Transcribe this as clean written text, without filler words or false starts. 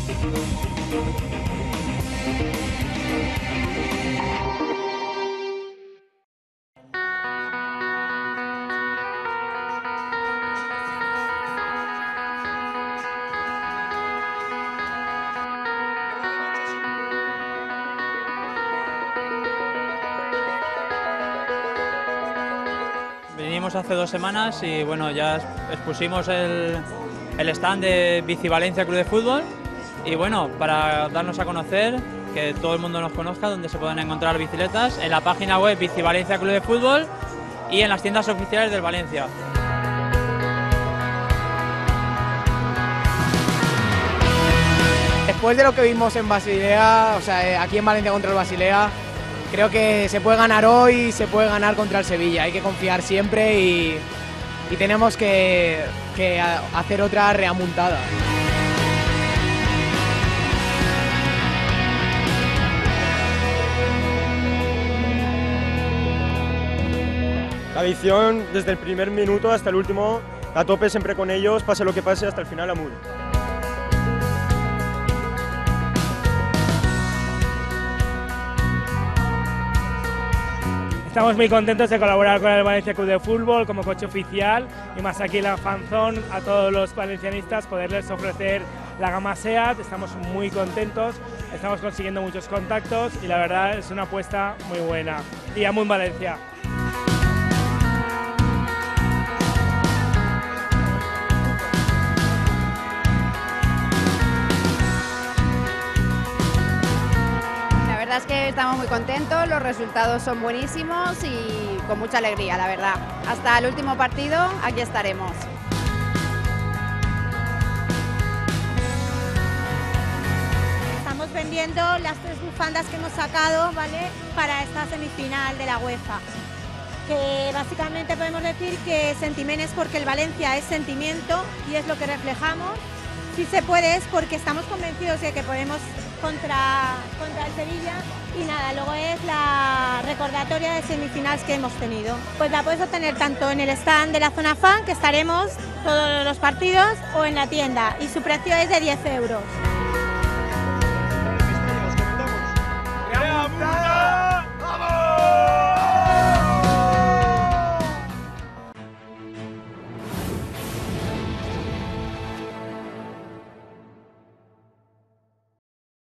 Vinimos hace 2 semanas y bueno, ya expusimos el stand de Bicivalencia Club de Fútbol y bueno, para darnos a conocer, que todo el mundo nos conozca, donde se pueden encontrar bicicletas, en la página web Bicivalencia Club de Fútbol y en las tiendas oficiales del Valencia. Después de lo que vimos en Basilea, o sea, aquí en Valencia contra el Basilea, creo que se puede ganar hoy, se puede ganar contra el Sevilla. Hay que confiar siempre y tenemos que hacer otra reamontada. La afición desde el primer minuto hasta el último, a tope siempre con ellos, pase lo que pase, hasta el final a muerte. Estamos muy contentos de colaborar con el Valencia Club de Fútbol como coche oficial y más aquí en la fanzone a todos los valencianistas poderles ofrecer la gama SEAT. Estamos muy contentos, estamos consiguiendo muchos contactos y la verdad es una apuesta muy buena y a muy en Valencia. La verdad es que estamos muy contentos, los resultados son buenísimos y con mucha alegría, la verdad. Hasta el último partido, aquí estaremos. Estamos vendiendo las 3 bufandas que hemos sacado, ¿vale?, para esta semifinal de la UEFA. Que básicamente podemos decir que sentiment es porque el Valencia es sentimiento y es lo que reflejamos. Si se puede es porque estamos convencidos de que podemos contra el Sevilla y nada, luego es la recordatoria de semifinales que hemos tenido. Pues la puedes obtener tanto en el stand de la zona fan, que estaremos todos los partidos, o en la tienda y su precio es de 10 euros.